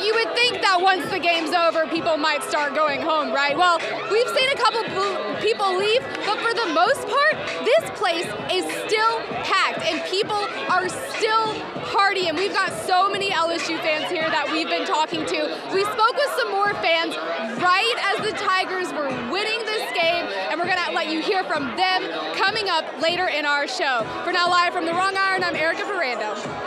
you would think that once the game's over, people might start going home, right? Well, we've seen a couple people leave, but for the most part, this place is still packed and people are still partying. We've got so many LSU fans here that we've been talking to. We spoke with some more fans right as the Tigers were winning this game, and we're gonna let you hear from them coming up later in our show. For now, live from the Wrong Iron, I'm Erika Ferrando.